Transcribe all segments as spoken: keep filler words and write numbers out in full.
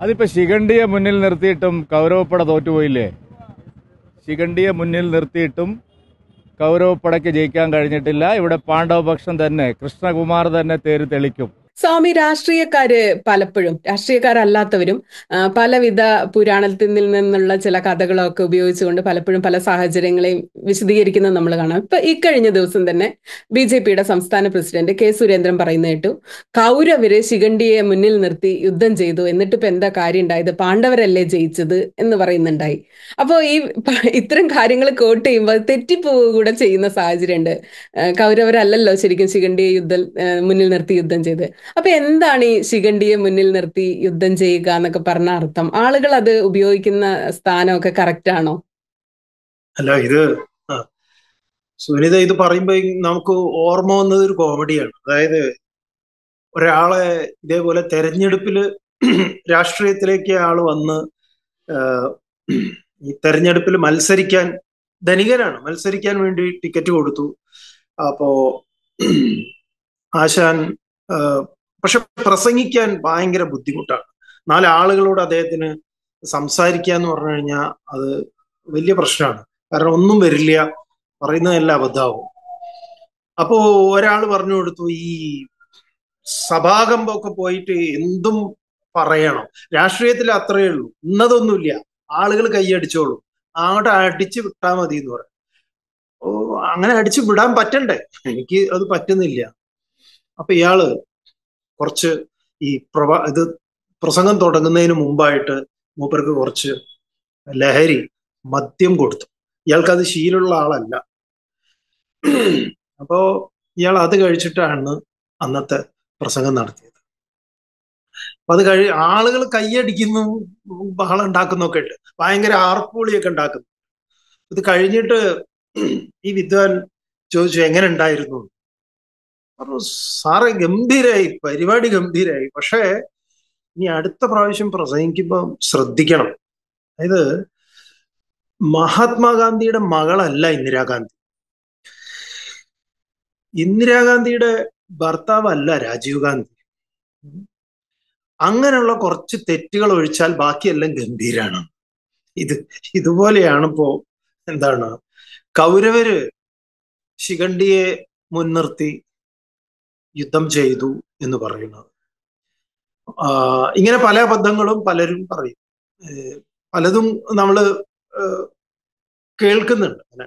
അതിപ്പോ ശിഖണ്ഡിയെ മുന്നിൽ നിർത്തിയിട്ടും കൗരവപ്പട തോറ്റുപോയില്ലേ? ശിഖണ്ഡിയെ മുന്നിൽ നിർത്തിയിട്ടും കൗരവപ്പടയ്ക്ക് ജയിക്കാൻ കഴിഞ്ഞിട്ടില്ല. ഇവിടെ പാണ്ഡവപക്ഷം തന്നെ, കൃഷ്ണകുമാർ തന്നെ തേര് തെളിക്കും. സ്വാമി, രാഷ്ട്രീയക്കാര് പലപ്പോഴും, രാഷ്ട്രീയക്കാരല്ലാത്തവരും പലവിധ പുരാണത്തിൽ നിന്നുള്ള ചില കഥകളൊക്കെ ഉപയോഗിച്ചുകൊണ്ട് പലപ്പോഴും പല സാഹചര്യങ്ങളെയും വിശദീകരിക്കുന്നത് നമ്മൾ കാണാം. ഇപ്പൊ ഇക്കഴിഞ്ഞ ദിവസം തന്നെ ബി ജെ പിയുടെ സംസ്ഥാന പ്രസിഡന്റ് കെ സുരേന്ദ്രൻ പറയുന്ന കേട്ടു, കൗരവര് ശിഖണ്ഡിയെ മുന്നിൽ നിർത്തി യുദ്ധം ചെയ്തു, എന്നിട്ട് ഇപ്പൊ എന്താ കാര്യം ഉണ്ടായത്, പാണ്ഡവരല്ലേ ജയിച്ചത് എന്ന് പറയുന്നുണ്ടായി. അപ്പോ ഈ ഇത്തരം കാര്യങ്ങൾ കോട്ട് ചെയ്യുമ്പോൾ തെറ്റിപ്പോവുക കൂടെ ചെയ്യുന്ന സാഹചര്യമുണ്ട്. കൗരവരല്ലല്ലോ ശരിക്കും ശിഖണ്ഡിയെ യുദ്ധം മുന്നിൽ നിർത്തി യുദ്ധം ചെയ്ത്. അപ്പൊ എന്താണ് ഈ ശിഖണ്ഡിയെ മുന്നിൽ നിർത്തി യുദ്ധം ചെയ്യുക എന്നൊക്കെ പറഞ്ഞ അർത്ഥം? ആളുകൾ അത് ഉപയോഗിക്കുന്ന സ്ഥാനമൊക്കെ കറക്റ്റ് ആണോ? അല്ല, ഇത് സുനിത ഇത് പറയുമ്പോ നമുക്ക് ഓർമ്മ വന്നത് ഒരു കോമഡിയാണ്. അതായത് ഒരാളെ ഇതേപോലെ തെരഞ്ഞെടുപ്പില് രാഷ്ട്രീയത്തിലേക്ക് ആള് വന്ന് ഈ തെരഞ്ഞെടുപ്പിൽ മത്സരിക്കാൻ, ധനികനാണ്, മത്സരിക്കാൻ വേണ്ടി ടിക്കറ്റ് കൊടുത്തു. അപ്പോ ആശാൻ പക്ഷെ പ്രസംഗിക്കാൻ ഭയങ്കര ബുദ്ധിമുട്ടാണ്. നാല് ആളുകളോട് അദ്ദേഹത്തിന് സംസാരിക്കുക എന്ന് പറഞ്ഞു കഴിഞ്ഞാൽ അത് വലിയ പ്രശ്നമാണ്. കാരണം ഒന്നും വരില്ല, പറയുന്നതെല്ലാം അബദ്ധമാവും. അപ്പോ ഒരാൾ പറഞ്ഞു കൊടുത്തു, ഈ സഭാകമ്പൊക്കെ പോയിട്ട് എന്തും പറയണം, രാഷ്ട്രീയത്തിൽ അത്രയേ ഉള്ളൂ, ഇന്നതൊന്നുമില്ല, ആളുകൾ കൈയടിച്ചോളും, അങ്ങോട്ട് അടിച്ചു വിട്ടാൽ മതി എന്ന് പറയാം. ഓ, അങ്ങനെ അടിച്ചു വിടാൻ പറ്റണ്ടേ? എനിക്ക് അത് പറ്റുന്നില്ല. അപ്പൊ ഇയാള് കുറച്ച് ഈ പ്രവ ഇത് പ്രസംഗം തുടങ്ങുന്നതിന് മുമ്പായിട്ട് മൂപ്പർക്ക് കുറച്ച് ലഹരി മദ്യം കൊടുത്തു. ഇയാൾക്കത് ശീലമുള്ള ആളല്ല. അപ്പോ ഇയാൾ അത് കഴിച്ചിട്ടാണ് അന്നത്തെ പ്രസംഗം നടത്തിയത്. അപ്പൊ അത് കഴി ആളുകൾ കൈയടിക്കുന്നു, ബഹളം ഉണ്ടാക്കുന്നൊക്കെ ഉണ്ട്, ഭയങ്കര ആർപ്പുളിയൊക്കെ ഉണ്ടാക്കുന്നു. ഇത് കഴിഞ്ഞിട്ട് ഈ വിദ്വാൻ ചോദിച്ചു, എങ്ങനെ ഉണ്ടായിരുന്നു? അപ്പൊ സാറെ ഗംഭീരായി, പരിപാടി ഗംഭീരായി, പക്ഷേ ഇനി അടുത്ത പ്രാവശ്യം പ്രസംഗിക്കുമ്പോ ശ്രദ്ധിക്കണം. അതായത് മഹാത്മാഗാന്ധിയുടെ മകളല്ല ഇന്ദിരാഗാന്ധി, ഇന്ദിരാഗാന്ധിയുടെ ഭർത്താവല്ല രാജീവ് ഗാന്ധി. അങ്ങനെയുള്ള കുറച്ച് തെറ്റുകൾ ഒഴിച്ചാൽ ബാക്കിയെല്ലാം ഗംഭീരാണ്. ഇത് ഇതുപോലെയാണ് ഇപ്പോ എന്താണ് കൗരവര് ശിഖണ്ഡിയെ മുൻനിർത്തി യുദ്ധം ചെയ്തു എന്ന് പറയുന്നത്. ഇങ്ങനെ പല അബദ്ധങ്ങളും പലരും പറയും, പലതും നമ്മള് കേൾക്കുന്നുണ്ട്. അങ്ങനെ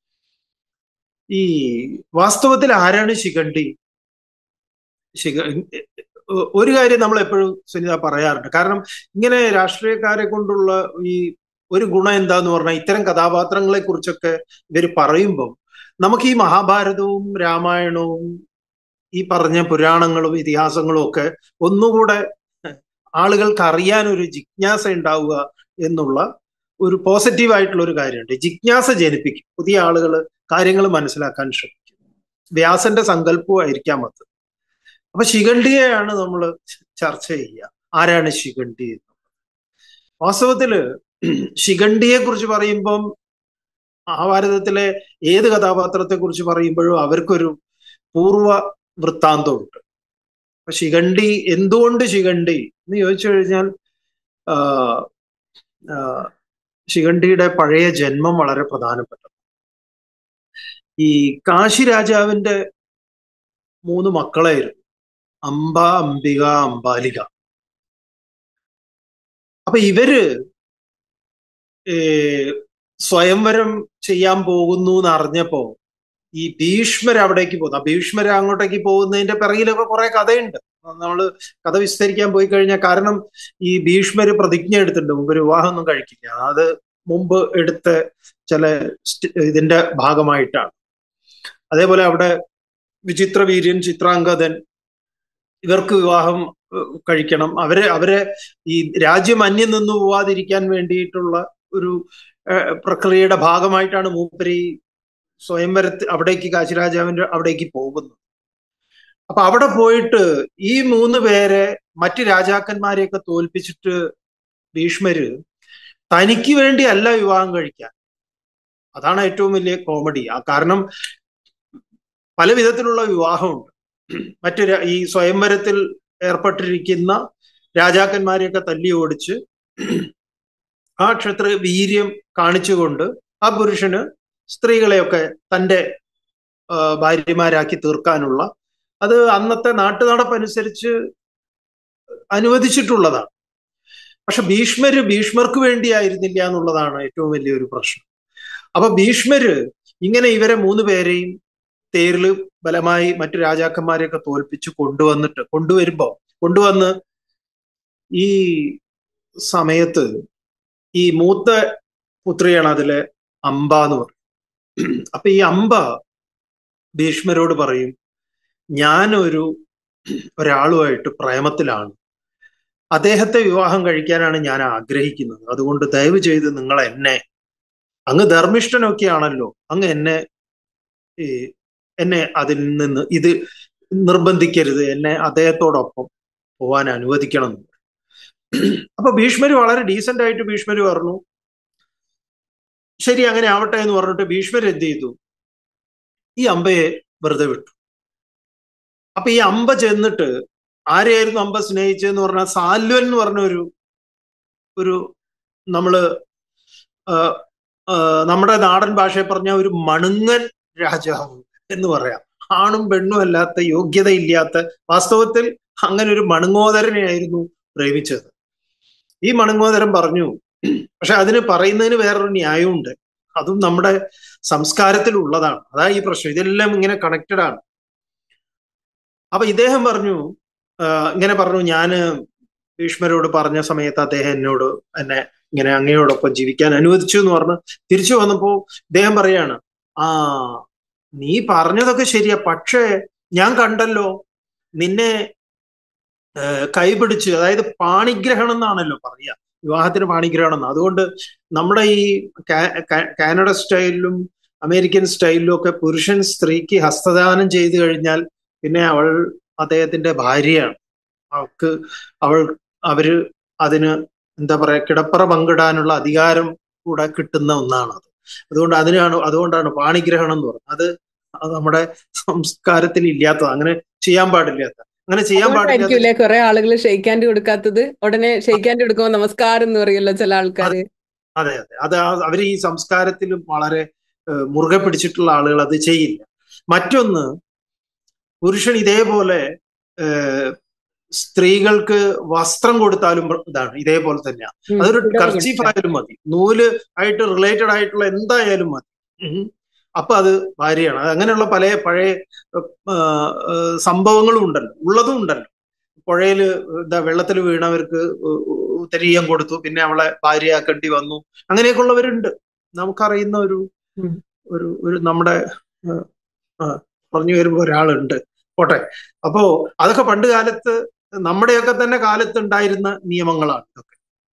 ഈ വാസ്തവത്തിൽ ആരാണ് ശിഖണ്ഡി? ശിഖ ഒരു കാര്യം നമ്മൾ എപ്പോഴും സുനിത പറയാറുണ്ട്. കാരണം ഇങ്ങനെ രാഷ്ട്രീയക്കാരെ കൊണ്ടുള്ള ഈ ഒരു ഗുണം എന്താന്ന് പറഞ്ഞാൽ, ഇത്തരം കഥാപാത്രങ്ങളെ കുറിച്ചൊക്കെ ഇവർ പറയുമ്പം നമുക്ക് ഈ മഹാഭാരതവും രാമായണവും ഈ പറഞ്ഞ പുരാണങ്ങളും ഇതിഹാസങ്ങളും ഒക്കെ ഒന്നുകൂടെ ആളുകൾക്ക് അറിയാൻ ഒരു ജിജ്ഞാസ ഉണ്ടാവുക എന്നുള്ള ഒരു പോസിറ്റീവ് ആയിട്ടുള്ള ഒരു കാര്യമുണ്ട്. ജിജ്ഞാസ ജനിപ്പിക്കും, പുതിയ ആളുകൾ കാര്യങ്ങൾ മനസ്സിലാക്കാൻ ശ്രമിക്കും. വ്യാസന്റെ സങ്കല്പമായിരിക്കാം അത്. അപ്പൊ ശിഖണ്ഡിയെയാണ് നമ്മൾ ചർച്ച ചെയ്യുക. ആരാണ് ശിഖണ്ഡി എന്നുള്ളത്? വാസ്തവത്തില് ശിഖണ്ഡിയെ കുറിച്ച് പറയുമ്പം മഹാഭാരതത്തിലെ ഏത് കഥാപാത്രത്തെ കുറിച്ച് പറയുമ്പോഴും അവർക്കൊരു പൂർവ വൃത്താന്തമുണ്ട്. അപ്പൊ ശിഖണ്ഡി, എന്തുകൊണ്ട് ശിഖണ്ഡി എന്ന് ചോദിച്ചു കഴിഞ്ഞാൽ ശിഖണ്ഡിയുടെ പഴയ ജന്മം വളരെ പ്രധാനപ്പെട്ടത്. ഈ കാശി രാജാവിന്റെ മൂന്ന് മക്കളായിരുന്നു, അംബ, അംബിക, അംബാലിക. അപ്പൊ ഇവര് സ്വയംവരം ചെയ്യാൻ പോകുന്നു എന്ന് അറിഞ്ഞപ്പോ ഈ ഭീഷ്മർ അവിടേക്ക് പോകുന്നു. ആ ഭീഷ്മർ അങ്ങോട്ടേക്ക് പോകുന്നതിന്റെ പിറകിലൊക്കെ കുറെ കഥയുണ്ട്. നമ്മള് കഥ വിസ്തരിക്കാൻ പോയി കഴിഞ്ഞാൽ, കാരണം ഈ ഭീഷ്മര് പ്രതിജ്ഞ എടുത്തിട്ടുണ്ട്, മുമ്പ് വിവാഹമൊന്നും കഴിക്കില്ല. അത് മുമ്പ് എടുത്ത ചില ഇതിന്റെ ഭാഗമായിട്ടാണ്. അതേപോലെ അവിടെ വിചിത്രവീര്യൻ, ചിത്രാംഗദൻ, ഇവർക്ക് വിവാഹം കഴിക്കണം. അവരെ അവരെ ഈ രാജ്യം അന്യം നിന്ന് പോവാതിരിക്കാൻ വേണ്ടിയിട്ടുള്ള ഒരു പ്രക്രിയയുടെ ഭാഗമായിട്ടാണ് മൂപ്പര് ഈ സ്വയംവരത്ത് അവിടേക്ക്, കാശിരാജാവിന്റെ അവിടേക്ക് പോകുന്നത്. അപ്പൊ അവിടെ പോയിട്ട് ഈ മൂന്ന് പേരെ, മറ്റ് രാജാക്കന്മാരെയൊക്കെ തോൽപ്പിച്ചിട്ട് ഭീഷ്മര് തനിക്ക് വേണ്ടി അല്ല വിവാഹം കഴിക്കാൻ. അതാണ് ഏറ്റവും വലിയ കോമഡി. ആ കാരണം പല വിധത്തിലുള്ള വിവാഹമുണ്ട്. മറ്റു ഈ സ്വയംവരത്തിൽ ഏർപ്പെട്ടിരിക്കുന്ന രാജാക്കന്മാരെയൊക്കെ തല്ലി ഓടിച്ച് ആ ക്ഷത്രിയ വീര്യം കാണിച്ചുകൊണ്ട് ആ പുരുഷന് സ്ത്രീകളെയൊക്കെ തൻ്റെ ഭാര്യമാരാക്കി തീർക്കാനുള്ള, അത് അന്നത്തെ നാട്ടു നടപ്പനുസരിച്ച് അനുവദിച്ചിട്ടുള്ളതാണ്. പക്ഷെ ഭീഷ്മര് ഭീഷ്മർക്ക് വേണ്ടിയായിരുന്നില്ല എന്നുള്ളതാണ് ഏറ്റവും വലിയൊരു പ്രശ്നം. അപ്പൊ ഭീഷ്മര് ഇങ്ങനെ ഇവരെ മൂന്ന് പേരെയും തേരില് ബലമായി മറ്റു രാജാക്കന്മാരെയൊക്കെ തോൽപ്പിച്ച് കൊണ്ടുവന്നിട്ട് കൊണ്ടുവരുമ്പോ കൊണ്ടുവന്ന് ഈ സമയത്ത് ഈ മൂത്ത പുത്രിയാണ് അതിലെ അംബ എന്ന് പറയും. അപ്പൊ ഈ അംബ ഭീഷ്മരോട് പറയും, ഞാനൊരു ഒരാളുമായിട്ട് പ്രേമത്തിലാണ്, അദ്ദേഹത്തെ വിവാഹം കഴിക്കാനാണ് ഞാൻ ആഗ്രഹിക്കുന്നത്. അതുകൊണ്ട് ദയവ് ചെയ്ത് നിങ്ങൾ എന്നെ, അങ്ങ് ധർമ്മിഷ്ഠനൊക്കെ ആണല്ലോ, അങ്ങ് എന്നെ എന്നെ അതിൽ നിന്ന് ഇത് നിർബന്ധിക്കരുത്, എന്നെ അദ്ദേഹത്തോടൊപ്പം പോവാൻ അനുവദിക്കണം. അപ്പൊ ഭീഷ്മര് വളരെ ഡീസന്റ് ആയിട്ട് ഭീഷ്മര് പറഞ്ഞു, ശരി അങ്ങനെ ആവട്ടെ എന്ന് പറഞ്ഞിട്ട് ഭീഷ്മര് എന്ത് ചെയ്തു, ഈ അമ്പയെ വെറുതെ വിട്ടു. അപ്പൊ ഈ അമ്പ ചെന്നിട്ട്, ആരെയായിരുന്നു അമ്പ സ്നേഹിച്ചതെന്ന് പറഞ്ഞാൽ സാല്വൻ എന്ന് പറഞ്ഞ ഒരു ഒരു നമ്മള് നമ്മുടെ നാടൻ ഭാഷയെ പറഞ്ഞ ഒരു മണുങ്ങൻ രാജാവ് എന്ന് പറയാം. ആണും പെണ്ണും അല്ലാത്ത, യോഗ്യതയില്ലാത്ത, വാസ്തവത്തിൽ അങ്ങനെ ഒരു മണുങ്ങോദരനെയായിരുന്നു പ്രേമിച്ചത്. ഈ മണുങ്ങോദരൻ പറഞ്ഞു, പക്ഷെ അതിന് പറയുന്നതിന് വേറൊരു ന്യായമുണ്ട്, അതും നമ്മുടെ സംസ്കാരത്തിൽ ഉള്ളതാണ്. അതാ ഈ പ്രശ്നം, ഇതെല്ലാം ഇങ്ങനെ കണക്റ്റഡ് ആണ്. അപ്പൊ ഇദ്ദേഹം പറഞ്ഞു, ഇങ്ങനെ പറഞ്ഞു, ഞാന് ഭീഷ്മരോട് പറഞ്ഞ സമയത്ത് അദ്ദേഹം എന്നോട് എന്നെ ഇങ്ങനെ അങ്ങയോടൊപ്പം ജീവിക്കാൻ അനുവദിച്ചു എന്ന് പറഞ്ഞ് തിരിച്ചു വന്നപ്പോ ഇദ്ദേഹം പറയാണ്, ആ നീ പറഞ്ഞതൊക്കെ ശരിയാ, പക്ഷേ ഞാൻ കണ്ടല്ലോ നിന്നെ കൈപിടിച്ച്, അതായത് പാണിഗ്രഹണം എന്നാണല്ലോ പറയാ, വിവാഹത്തിന് പാണിഗ്രഹണം എന്ന്. അതുകൊണ്ട് നമ്മുടെ ഈ കാനഡ സ്റ്റൈലിലും അമേരിക്കൻ സ്റ്റൈലിലും ഒക്കെ പുരുഷൻ സ്ത്രീക്ക് ഹസ്തദാനം ചെയ്തു കഴിഞ്ഞാൽ പിന്നെ അവൾ അദ്ദേഹത്തിന്റെ ഭാര്യയാണ്. അവൾക്ക് അവൾ അവര് അതിന് എന്താ പറയാ, കിടപ്പറ പങ്കിടാനുള്ള അധികാരം കൂടെ കിട്ടുന്ന ഒന്നാണ് അത്. അതുകൊണ്ട് അതിനാണ് അതുകൊണ്ടാണ് പാണിഗ്രഹണം എന്ന് പറയുന്നത്. അത് അത് നമ്മുടെ സംസ്കാരത്തിൽ ഇല്ലാത്തത്, അങ്ങനെ ചെയ്യാൻ പാടില്ലാത്ത അങ്ങനെ ചെയ്യാൻ പാടില്ല. കുറെ ആളുകൾ ഷെയ്ക്കാൻഡ് കൊടുക്കാത്തത്, ഉടനെ ഷെയ്ക്കാൻഡ് കൊടുക്കുമ്പോൾ നമസ്കാരം എന്ന് പറയുമല്ലോ ചില ആൾക്കാര്. അതെ അതെ അത് അവർ ഈ സംസ്കാരത്തിലും വളരെ മുറുകെ പിടിച്ചിട്ടുള്ള ആളുകൾ അത് ചെയ്യില്ല. മറ്റൊന്ന്, പുരുഷൻ ഇതേപോലെ സ്ത്രീകൾക്ക് വസ്ത്രം കൊടുത്താലും ഇതാണ് ഇതേപോലെ തന്നെയാണ്. അതൊരു കർച്ചീഫ് ആയാലും മതി, നൂല് ആയിട്ട് റിലേറ്റഡ് ആയിട്ടുള്ള എന്തായാലും മതി, അപ്പൊ അത് ഭാര്യയാണ്. അങ്ങനെയുള്ള പല പഴയ സംഭവങ്ങളും ഉണ്ടല്ലോ, ഉള്ളതും ഉണ്ടല്ലോ. പുഴയില് എന്താ വെള്ളത്തിൽ വീണവർക്ക് തെരീയം കൊടുത്തു, പിന്നെ അവളെ ഭാര്യയാക്കേണ്ടി വന്നു, അങ്ങനെയൊക്കെ ഉള്ളവരുണ്ട്. നമുക്കറിയുന്ന ഒരു ഒരു ഒരു നമ്മുടെ പറഞ്ഞു വരുമ്പോ ഒരാളുണ്ട്, പോട്ടെ. അപ്പോ അതൊക്കെ പണ്ട് കാലത്ത് നമ്മുടെയൊക്കെ തന്നെ കാലത്ത് ഉണ്ടായിരുന്ന നിയമങ്ങളാണ് ഇതൊക്കെ.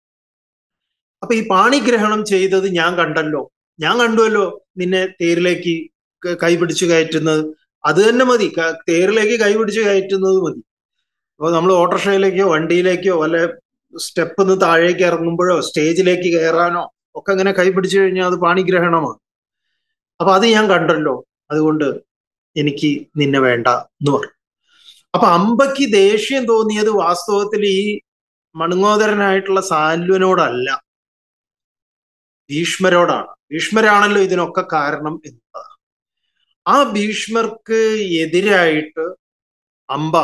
അപ്പൊ ഈ പാണിഗ്രഹണം ചെയ്തത് ഞാൻ കണ്ടല്ലോ, ഞാൻ കണ്ടുവല്ലോ നിന്നെ തേരിലേക്ക് കൈപിടിച്ച് കയറ്റുന്നത്, അത് തന്നെ മതി, തേരിലേക്ക് കൈപിടിച്ച് കയറ്റുന്നത് മതി. അപ്പോൾ നമ്മൾ ഓട്ടോറിക്ഷയിലേക്കോ വണ്ടിയിലേക്കോ വല്ല സ്റ്റെപ്പ് നിന്ന് താഴേക്ക് ഇറങ്ങുമ്പോഴോ സ്റ്റേജിലേക്ക് കയറാനോ ഒക്കെ അങ്ങനെ കൈപിടിച്ചു കഴിഞ്ഞാൽ അത് പാണിഗ്രഹണമാണ്. അപ്പൊ അത് ഞാൻ കണ്ടല്ലോ, അതുകൊണ്ട് എനിക്ക് നിന്നെ വേണ്ട എന്ന് പറഞ്ഞു. അപ്പൊ അമ്പയ്ക്ക് ദേഷ്യം തോന്നിയത് വാസ്തവത്തിൽ ഈ മണുങ്ങോദരനായിട്ടുള്ള സാൽവനോടല്ല, ഭീഷ്മരോടാണ്. ഭീഷ്മരാണല്ലോ ഇതിനൊക്കെ കാരണം എന്നതാണ്. ആ ഭീഷ്മർക്ക് എതിരായിട്ട് അമ്പ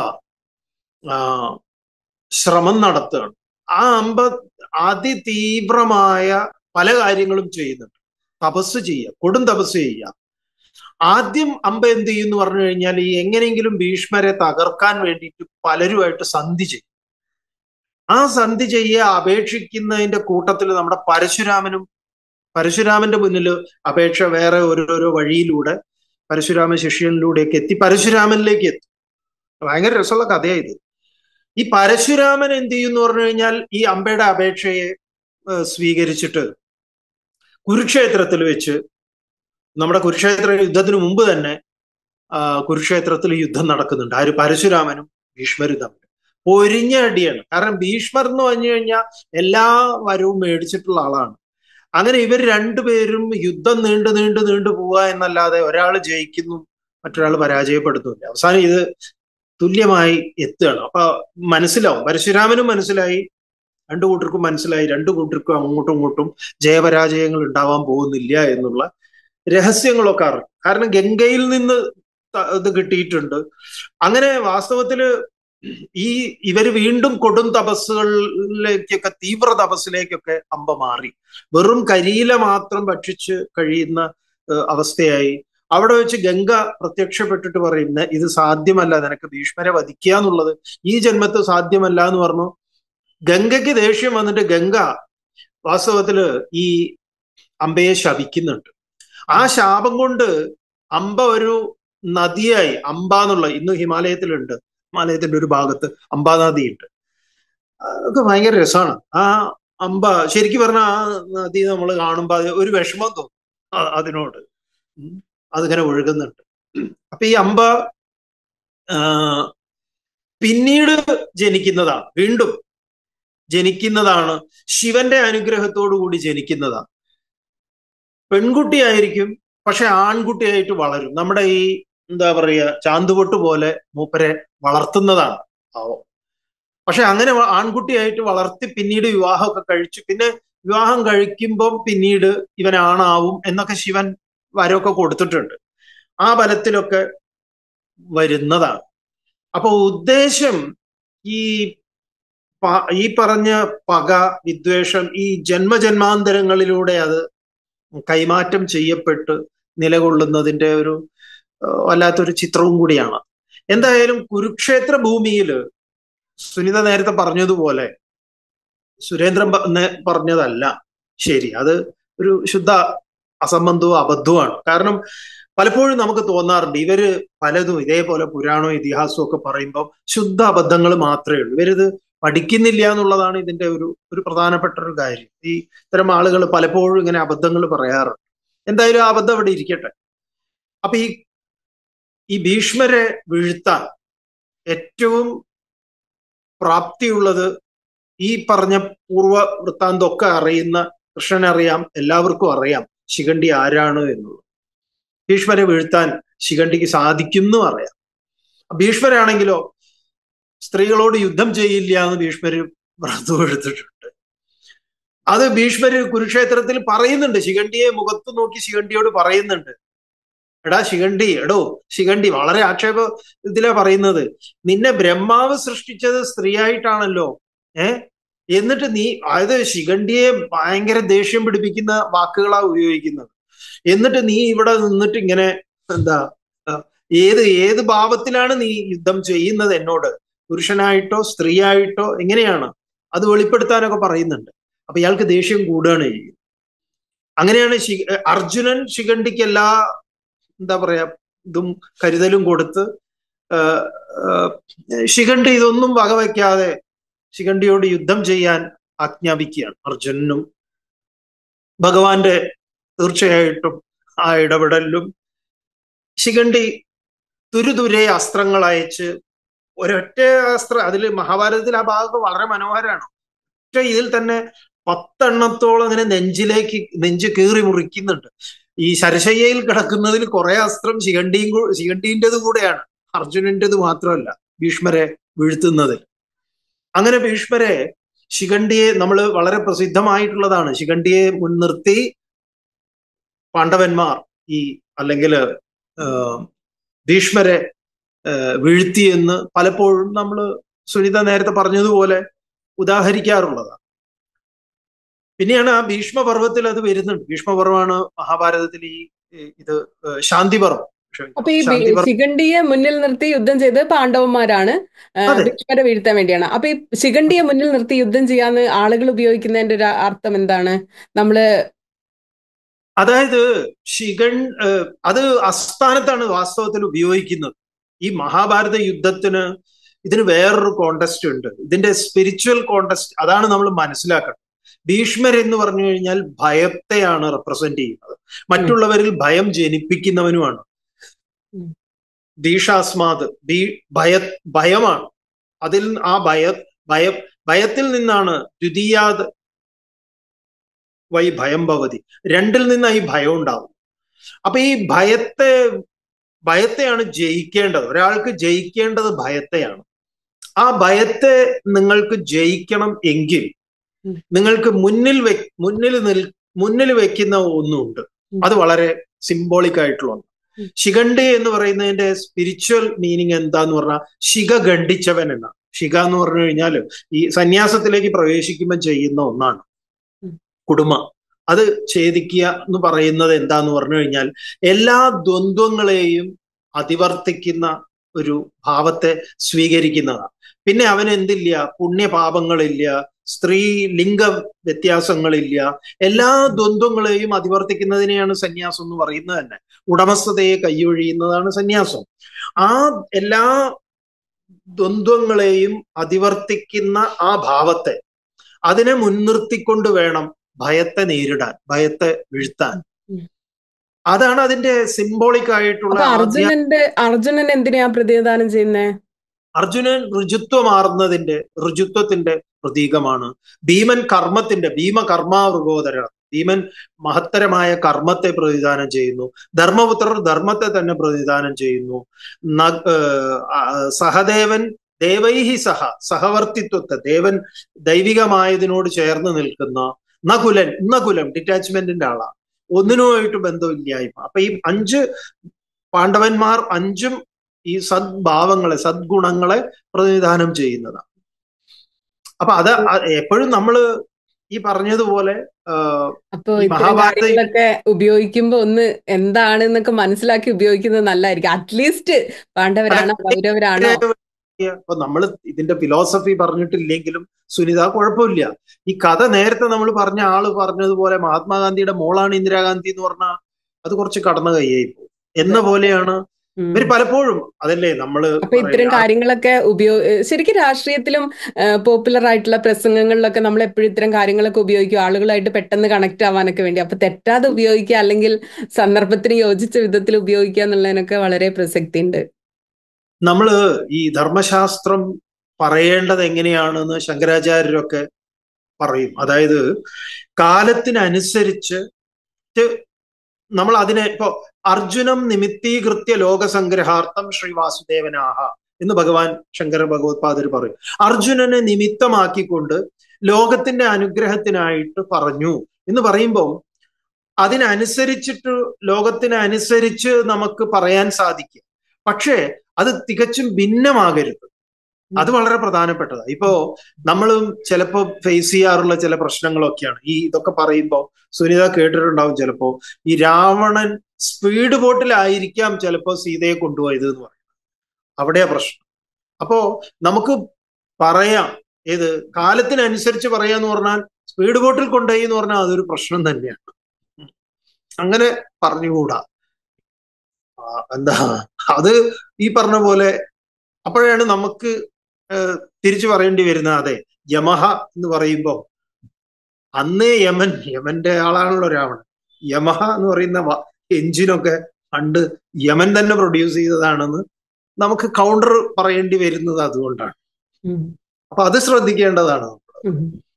ശ്രമം നടത്തുകയാണ്. ആ അമ്പ അതിതീവ്രമായ പല കാര്യങ്ങളും ചെയ്യുന്നുണ്ട്. തപസ് ചെയ്യുക, കൊടും തപസ് ചെയ്യുക. ആദ്യം അമ്പ എന്ത് ചെയ്യുമെന്ന് പറഞ്ഞു കഴിഞ്ഞാൽ ഈ എങ്ങനെയെങ്കിലും ഭീഷ്മരെ തകർക്കാൻ വേണ്ടിയിട്ട് പലരുമായിട്ട് സന്ധി ചെയ്യും. ആ സന്ധി ചെയ്യുക അപേക്ഷിക്കുന്നതിന്റെ കൂട്ടത്തിൽ നമ്മുടെ പരശുരാമനും പരശുരാമന്റെ മുന്നിൽ അപേക്ഷ വേറെ ഓരോരോ വഴിയിലൂടെ പരശുരാമ ശിഷ്യനിലൂടെയൊക്കെ എത്തി പരശുരാമനിലേക്ക് എത്തും. ഭയങ്കര രസമുള്ള കഥയായത്. ഈ പരശുരാമൻ എന്ത് ചെയ്യും എന്ന് പറഞ്ഞു കഴിഞ്ഞാൽ ഈ അമ്പയുടെ അപേക്ഷയെ സ്വീകരിച്ചിട്ട് കുരുക്ഷേത്രത്തിൽ വെച്ച്, നമ്മുടെ കുരുക്ഷേത്ര യുദ്ധത്തിന് മുമ്പ് തന്നെ കുരുക്ഷേത്രത്തിൽ യുദ്ധം നടക്കുന്നുണ്ട്. ആര്? പരശുരാമനും ഭീഷ്മരും തമ്മിൽ പൊരിഞ്ഞ അടിയാണ്. കാരണം ഭീഷ്മർ എന്ന് പറഞ്ഞു കഴിഞ്ഞാൽ എല്ലാ വരവും മേടിച്ചിട്ടുള്ള ആളാണ്. അങ്ങനെ ഇവർ രണ്ടുപേരും യുദ്ധം നീണ്ടു നീണ്ടു നീണ്ടു പോവുക എന്നല്ലാതെ ഒരാൾ ജയിക്കുന്നു മറ്റൊരാൾ പരാജയപ്പെടുന്നില്ല. അവസാനം ഇത് തുല്യമായി എത്തുകയാണ്. അപ്പൊ മനസ്സിലാവും, പരശുരാമനും മനസ്സിലായി, രണ്ടു കൂട്ടർക്കും മനസ്സിലായി, രണ്ടു കൂട്ടർക്കും അങ്ങോട്ടും ഇങ്ങോട്ടും ജയപരാജയങ്ങൾ ഉണ്ടാവാൻ പോകുന്നില്ല എന്നുള്ള രഹസ്യങ്ങളൊക്കെ അറിയും. കാരണം ഗംഗയിൽ നിന്ന് ഇത് കിട്ടിയിട്ടുണ്ട്. അങ്ങനെ വാസ്തവത്തില് ഈ ഇവര് വീണ്ടും കൊടും തപസ്സുകളിലേക്കൊക്കെ, തീവ്ര തപസ്സിലേക്കൊക്കെ അമ്പ മാറി. വെറും കരിയില മാത്രം ഭക്ഷിച്ച് കഴിയുന്ന അവസ്ഥയായി. അവിടെ വെച്ച് ഗംഗ പ്രത്യക്ഷപ്പെട്ടിട്ട് പറയുന്ന ഇത് സാധ്യമല്ല, നിനക്ക് ഭീഷ്മരെ വധിക്കുക എന്നുള്ളത് ഈ ജന്മത്ത് സാധ്യമല്ല എന്ന് പറഞ്ഞു. ഗംഗയ്ക്ക് ദേഷ്യം വന്നിട്ട് ഗംഗ വാസ്തവത്തില് ഈ അമ്പയെ ശപിക്കുന്നുണ്ട്. ആ ശാപം കൊണ്ട് അമ്പ ഒരു നദിയായി, അമ്പ എന്നുള്ള, ഇന്ന് ഹിമാലയത്തിലുണ്ട്, ഹിമാലയത്തിന്റെ ഒരു ഭാഗത്ത് അംബാ നദി ഉണ്ട്. അതൊക്കെ ഭയങ്കര രസമാണ്. ആ അമ്പ ശരിക്കും പറഞ്ഞാൽ ആ നദി നമ്മൾ കാണുമ്പോൾ അത് ഒരു വിഷമം തോന്നും അതിനോട്, അതിങ്ങനെ ഒഴുകുന്നുണ്ട്. അപ്പൊ ഈ അമ്പ പിന്നീട് ജനിക്കുന്നതാണ്, വീണ്ടും ജനിക്കുന്നതാണ്, ശിവന്റെ അനുഗ്രഹത്തോടു കൂടി ജനിക്കുന്നതാണ്. പെൺകുട്ടിയായിരിക്കും, പക്ഷെ ആൺകുട്ടിയായിട്ട് വളരും. നമ്മുടെ ഈ എന്താ പറയുക, ചാന്തുപൊട്ട് പോലെ മൂപ്പരെ വളർത്തുന്നതാണ് പാവം. പക്ഷെ അങ്ങനെ ആൺകുട്ടിയായിട്ട് വളർത്തി പിന്നീട് വിവാഹമൊക്കെ കഴിച്ചു. പിന്നെ വിവാഹം കഴിക്കുമ്പം പിന്നീട് ഇവൻ ആണാവും എന്നൊക്കെ ശിവൻ വരമൊക്കെ കൊടുത്തിട്ടുണ്ട്. ആ ബലത്തിലൊക്കെ വരുന്നതാണ്. അപ്പൊ ഉദ്ദേശം ഈ ഈ പറഞ്ഞ പക, വിദ്വേഷം ഈ ജന്മജന്മാന്തരങ്ങളിലൂടെ അത് കൈമാറ്റം ചെയ്യപ്പെട്ട് നിലകൊള്ളുന്നതിന്റെ ഒരു വല്ലാത്തൊരു ചിത്രവും കൂടിയാണ്. എന്തായാലും കുരുക്ഷേത്ര ഭൂമിയിൽ സുനിത നേരത്തെ പറഞ്ഞതുപോലെ, സുരേന്ദ്രൻ പറഞ്ഞതല്ല ശരി, അത് ഒരു ശുദ്ധ അസംബന്ധവും അബദ്ധവുമാണ്. കാരണം പലപ്പോഴും നമുക്ക് തോന്നാറുണ്ട് ഇവര് പലതും ഇതേപോലെ പുരാണവും ഇതിഹാസവും ഒക്കെ പറയുമ്പോൾ ശുദ്ധ അബദ്ധങ്ങൾ മാത്രമേ ഉള്ളൂ, ഇവരിത് പഠിക്കുന്നില്ല എന്നുള്ളതാണ് ഇതിന്റെ ഒരു ഒരു പ്രധാനപ്പെട്ട ഒരു കാര്യം. ഈ ഇത്തരം ആളുകൾ പലപ്പോഴും ഇങ്ങനെ അബദ്ധങ്ങൾ പറയാറുണ്ട്. എന്തായാലും ആ അബദ്ധം അവിടെ ഇരിക്കട്ടെ. അപ്പൊ ഈ ഈ ഭീഷ്മരെ വീഴ്ത്താൻ ഏറ്റവും പ്രാപ്തിയുള്ളത് ഈ പറഞ്ഞ പൂർവ്വ വൃത്താന്തമൊക്കെ അറിയുന്ന കൃഷ്ണനറിയാം, എല്ലാവർക്കും അറിയാം ശിഖണ്ഡി ആരാണ് എന്നുള്ളത്. ഭീഷ്മരെ വീഴ്ത്താൻ ശിഖണ്ഡിക്ക് സാധിക്കുന്നു അറിയാം. ഭീഷ്മരാണെങ്കിലോ സ്ത്രീകളോട് യുദ്ധം ചെയ്യില്ല എന്ന് ഭീഷ്മര് വ്രതം എടുത്തിട്ടുണ്ട്. അത് ഭീഷ്മര് കുരുക്ഷേത്രത്തിൽ പറയുന്നുണ്ട്, ശിഖണ്ഡിയെ മുഖത്ത് നോക്കി ശിഖണ്ഡിയോട് പറയുന്നുണ്ട്, എടാ ശിഖണ്ഡി, എടോ ശിഖണ്ഡി, വളരെ ആക്ഷേപ ഇതിലാ പറയുന്നത്, നിന്നെ ബ്രഹ്മാവ് സൃഷ്ടിച്ചത് സ്ത്രീയായിട്ടാണല്ലോ, ഏഹ് എന്നിട്ട് നീ, അതായത് ശിഖണ്ഡിയെ ഭയങ്കര ദേഷ്യം പിടിപ്പിക്കുന്ന വാക്കുകളാ ഉപയോഗിക്കുന്നത്. എന്നിട്ട് നീ ഇവിടെ നിന്നിട്ട് ഇങ്ങനെ എന്താ, ഏത് ഏത് ഭാവത്തിലാണ് നീ യുദ്ധം ചെയ്യുന്നത് എന്നോട്, പുരുഷനായിട്ടോ സ്ത്രീയായിട്ടോ എങ്ങനെയാണ്, അത് വെളിപ്പെടുത്താനൊക്കെ പറയുന്നുണ്ട്. അപ്പൊ ഇയാൾക്ക് ദേഷ്യം കൂടുകയാണ് ചെയ്യുന്നത്. അങ്ങനെയാണ് ശി അർജുനൻ ശിഖണ്ഡിക്ക് എല്ലാ എന്താ പറയാ ഇതും കരുതലും കൊടുത്ത് ശിഖണ്ഡി ഇതൊന്നും വകവയ്ക്കാതെ ശിഖണ്ഡിയോട് യുദ്ധം ചെയ്യാൻ ആജ്ഞാപിക്കുകയാണ്. അർജുനനും ഭഗവാന്റെ തീർച്ചയായിട്ടും ആ ഇടപെടലിലും ശിഖണ്ഡി തുരുതുരെ അസ്ത്രങ്ങൾ അയച്ച്, ഒരൊറ്റ അസ്ത്രം, അതിൽ മഹാഭാരതത്തിൽ ആ ഭാഗം വളരെ മനോഹരമാണ്. ഒറ്റ ഇതിൽ തന്നെ പത്തെണ്ണത്തോളം അങ്ങനെ നെഞ്ചിലേക്ക് നെഞ്ച് കീറി മുറിക്കുന്നുണ്ട്. ഈ ശരശയ്യയിൽ കിടക്കുന്നതിൽ കുറെ അസ്ത്രം ശിഖണ്ഡിയും ശിഖണ്ഡീൻ്റെത് കൂടെയാണ്, അർജുനൻ്റെത് മാത്രമല്ല ഭീഷ്മരെ വീഴ്ത്തുന്നതിൽ. അങ്ങനെ ഭീഷ്മരെ ശിഖണ്ഡിയെ നമ്മൾ വളരെ പ്രസിദ്ധമായിട്ടുള്ളതാണ്, ശിഖണ്ഡിയെ മുൻനിർത്തി പാണ്ഡവന്മാർ ഈ അല്ലെങ്കിൽ ഭീഷ്മരെ വീഴ്ത്തിയെന്ന് പലപ്പോഴും നമ്മൾ സുനിത നേരത്തെ പറഞ്ഞതുപോലെ ഉദാഹരിക്കാറുള്ളതാണ്. പിന്നെയാണ് ആ ഭീഷ്മപർവത്തിൽ അത് വരുന്നുണ്ട്. ഭീഷ്മപർവമാണ് മഹാഭാരതത്തിൽ ഈ ഇത് ശാന്തിപർവം. അപ്പൊ ഈ ശിഖണ്ഡിയെ മുന്നിൽ നിർത്തി യുദ്ധം ചെയ്ത് പാണ്ഡവന്മാരാണ് ഭീഷ്മരെ വീഴ്ത്താൻ വേണ്ടിയാണ്. അപ്പൊ ഈ ശിഖണ്ഡിയെ മുന്നിൽ നിർത്തി യുദ്ധം ചെയ്യാന്ന് ആളുകൾ ഉപയോഗിക്കുന്നതിന്റെ ഒരു അർത്ഥം എന്താണ്? നമ്മള് അതായത് ശിഖൺ അത് അസ്ഥാനത്താണ് വാസ്തവത്തിൽ ഉപയോഗിക്കുന്നത്. ഈ മഹാഭാരത യുദ്ധത്തിന് ഇതിന് വേറൊരു കോണ്ടസ്റ്റ് ഉണ്ട്, ഇതിന്റെ സ്പിരിച്വൽ കോണ്ടസ്റ്റ്. അതാണ് നമ്മൾ മനസ്സിലാക്കണം. ഭീഷ്മർ എന്ന് പറഞ്ഞു കഴിഞ്ഞാൽ ഭയത്തെയാണ് റെപ്രസെന്റ് ചെയ്യുന്നത്, മറ്റുള്ളവരിൽ ഭയം ജനിപ്പിക്കുന്നവനുമാണ്. ഭീഷാസ്മാത്, ഭീ ഭയ ഭയമാണ്. അതിൽ ആ ഭയ ഭയ ഭയത്തിൽ നിന്നാണ് ദ്വിതീയാത് വൈ ഭയം ഭവതി, രണ്ടിൽ നിന്നാണ് ഈ ഭയം ഉണ്ടാവും. അപ്പൊ ഈ ഭയത്തെ ഭയത്തെയാണ് ജയിക്കേണ്ടത്. ഒരാൾക്ക് ജയിക്കേണ്ടത് ഭയത്തെയാണ്. ആ ഭയത്തെ നിങ്ങൾക്ക് ജയിക്കണം എങ്കിൽ നിങ്ങൾക്ക് മുന്നിൽ വെ മുന്നിൽ നിൽ മുന്നിൽ വെക്കുന്ന ഒന്നുണ്ട്. അത് വളരെ സിംബോളിക് ആയിട്ടുള്ള ഒന്ന്. ശിഖണ്ഡി എന്ന് പറയുന്നതിന്റെ സ്പിരിച്വൽ മീനിങ് എന്താന്ന് പറഞ്ഞാൽ ശിഖ ഖണ്ഡിച്ചവൻ എന്ന. ശിഖ എന്ന് പറഞ്ഞു കഴിഞ്ഞാൽ ഈ സന്യാസത്തിലേക്ക് പ്രവേശിക്കുമ്പോൾ ചെയ്യുന്ന ഒന്നാണ് കുടുംബ. അത് ഛേദിക്കുക എന്ന് പറയുന്നത് എന്താന്ന് പറഞ്ഞു കഴിഞ്ഞാൽ എല്ലാ ദ്വന്ദ്വങ്ങളെയും അതിവർത്തിക്കുന്ന ഒരു ഭാവത്തെ സ്വീകരിക്കുന്നതാണ്. പിന്നെ അവൻ എന്തില്ല, പുണ്യപാപങ്ങളില്ല, സ്ത്രീ ലിംഗ വ്യത്യാസങ്ങളില്ല, എല്ലാ ദ്വന്ദ്വങ്ങളെയും അതിവർത്തിക്കുന്നതിനെയാണ് സന്യാസം എന്ന് പറയുന്നത് തന്നെ. ഉടമസ്ഥതയെ കൈയൊഴിയുന്നതാണ് സന്യാസം. ആ എല്ലാ ദ്വന്ദ്വങ്ങളെയും അതിവർത്തിക്കുന്ന ആ ഭാവത്തെ, അതിനെ മുൻനിർത്തിക്കൊണ്ട് വേണം ഭയത്തെ നേരിടാൻ, ഭയത്തെ വീഴ്ത്താൻ. അതാണ് അതിന്റെ സിംബോളിക് ആയിട്ടുള്ള. അർജുനന്റെ അർജുനൻ എന്തിനാ പ്രതിനിധാനം ചെയ്യുന്നേ? അർജുനൻ ഋജുത്വമാർന്നതിന്റെ ഋജുത്വത്തിന്റെ പ്രതീകമാണ്. ഭീമൻ കർമ്മത്തിന്റെ, ഭീമ കർമാവൃഗോദര, ഭീമൻ മഹത്തരമായ കർമ്മത്തെ പ്രതിദാനം ചെയ്യുന്നു. ധർമ്മപുത്രർ ധർമ്മത്തെ തന്നെ പ്രതിദാനം ചെയ്യുന്നു. സഹദേവൻ ദേവൈഹി സഹ, സഹവർത്തിത്വത്തെ, ദേവൻ ദൈവികമായതിനോട് ചേർന്ന് നിൽക്കുന്ന. നകുലൻ, നകുലം ഡിറ്റാച്ച്മെന്റിന്റെ ആളാണ്, ഒന്നിനുമായിട്ട് ബന്ധമില്ലായ്മ. അപ്പൊ ഈ അഞ്ച് പാണ്ഡവന്മാർ അഞ്ചും ഈ സദ്ഭാവങ്ങളെ, സദ്ഗുണങ്ങളെ പ്രതിനിധാനം ചെയ്യുന്നതാണ്. അപ്പൊ അത് എപ്പോഴും നമ്മള് ഈ പറഞ്ഞതുപോലെ അപ്പൊ ഇത്തരം കാര്യങ്ങളൊക്കെ ഉപയോഗിക്കുമ്പോ ഒന്ന് എന്താണെന്നൊക്കെ മനസ്സിലാക്കി ഉപയോഗിക്കുന്നത് നല്ലതായിരിക്കും. അറ്റ്ലീസ്റ്റ് പാണ്ഡവരാണോ കൗരവരാണോ. അപ്പൊ നമ്മൾ ഇതിന്റെ ഫിലോസഫി പറഞ്ഞിട്ടില്ലെങ്കിലും സുനിത കുഴപ്പമില്ല. ഈ കഥ നേരത്തെ നമ്മൾ പറഞ്ഞ ആള് പറഞ്ഞതുപോലെ മഹാത്മാഗാന്ധിയുടെ മോളാണ് ഇന്ദിരാഗാന്ധി എന്ന് പറഞ്ഞാൽ അത് കുറച്ച് കടന്ന കൈയായി പോകും എന്ന പോലെയാണ് ഇവര് പലപ്പോഴും. അതല്ലേ നമ്മള് അപ്പൊ ഇത്തരം കാര്യങ്ങളൊക്കെ ഉപയോഗ ശരിക്കും രാഷ്ട്രീയത്തിലും പോപ്പുലർ ആയിട്ടുള്ള പ്രസംഗങ്ങളിലൊക്കെ നമ്മൾ എപ്പോഴും ഇത്തരം കാര്യങ്ങളൊക്കെ ഉപയോഗിക്കും ആളുകളായിട്ട് പെട്ടെന്ന് കണക്ട് ആവാനൊക്കെ വേണ്ടി. അപ്പൊ തെറ്റാതെ ഉപയോഗിക്കുക, അല്ലെങ്കിൽ സന്ദർഭത്തിന് യോജിച്ച വിധത്തിൽ ഉപയോഗിക്കുക എന്നുള്ളതിനൊക്കെ വളരെ പ്രസക്തി ഉണ്ട്. നമ്മള് ഈ ധർമ്മശാസ്ത്രം പറയേണ്ടത് എങ്ങനെയാണെന്ന് ശങ്കരാചാര്യരൊക്കെ പറയും. അതായത് കാലത്തിനനുസരിച്ച് നമ്മൾ അതിനെ ഇപ്പോ അർജുനം നിമിത്തീകൃത്യ ലോകസംഗ്രഹാർത്ഥം ശ്രീ വാസുദേവനാഹ എന്ന് ഭഗവാൻ ശങ്കര ഭഗവത്പാദർ പറയും. അർജുനനെ നിമിത്തമാക്കിക്കൊണ്ട് ലോകത്തിന്റെ അനുഗ്രഹത്തിനായിട്ട് പറഞ്ഞു എന്ന് പറയുമ്പോൾ അതിനനുസരിച്ചിട്ട് ലോകത്തിനനുസരിച്ച് നമുക്ക് പറയാൻ സാധിക്കും. പക്ഷേ അത് തികച്ചും ഭിന്നമാകരുത്. അത് വളരെ പ്രധാനപ്പെട്ടതാണ്. ഇപ്പോ നമ്മളും ചിലപ്പോ ഫേസ് ചെയ്യാറുള്ള ചില പ്രശ്നങ്ങളൊക്കെയാണ് ഈ ഇതൊക്കെ പറയുമ്പോൾ. സുനിത കേട്ടിട്ടുണ്ടാവും ചിലപ്പോ ഈ രാവണൻ സ്പീഡ് ബോട്ടിലായിരിക്കാം ചിലപ്പോ സീതയെ കൊണ്ടുപോയത് എന്ന് പറയുന്നത്. അവിടെയാ പ്രശ്നം. അപ്പോ നമുക്ക് പറയാം, ഏത് കാലത്തിനനുസരിച്ച് പറയാന്ന് പറഞ്ഞാൽ സ്പീഡ് ബോട്ടിൽ കൊണ്ടുപോയി എന്ന് പറഞ്ഞാൽ അതൊരു പ്രശ്നം തന്നെയാണ്. അങ്ങനെ പറഞ്ഞുകൂടാ. എന്താ അത് ഈ പറഞ്ഞ പോലെ അപ്പോഴാണ് നമുക്ക് തിരിച്ചു പറയേണ്ടി വരുന്നത്. അതെ, യമഹ എന്ന് പറയുമ്പോൾ അന്നേ യമൻ, യമന്റെ ആളാണല്ലോ രാവണൻ. യമഹ എന്ന് പറയുന്ന എഞ്ചിനൊക്കെ പണ്ട് യമൻ തന്നെ പ്രൊഡ്യൂസ് ചെയ്തതാണെന്ന് നമുക്ക് കൗണ്ടർ പറയേണ്ടി വരുന്നത് അതുകൊണ്ടാണ്. അപ്പൊ അത് ശ്രദ്ധിക്കേണ്ടതാണ്.